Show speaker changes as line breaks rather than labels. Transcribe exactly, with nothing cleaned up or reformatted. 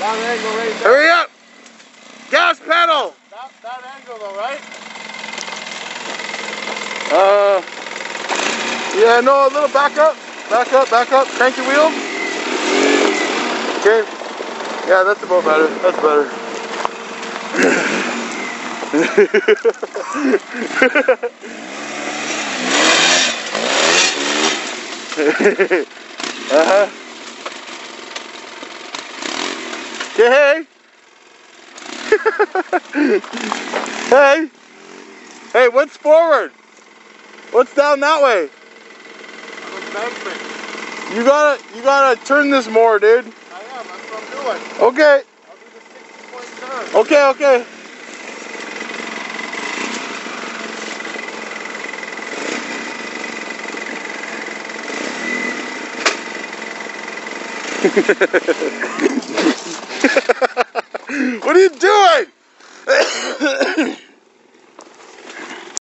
That angle right there.
Hurry up! Gas pedal!
That, that angle though, right?
Uh, yeah, no, a little back up. Back up, back up. Crank your wheel. Okay. Yeah, that's about better. That's better. Uh-huh. Okay, hey. Hey. Hey, what's forward? What's down that way?
Embankment.
You gotta, you gotta turn this more, dude.
I am, that's what I'm doing.
Okay.
I'll do the sixty point turn.
Okay, okay. What are you doing?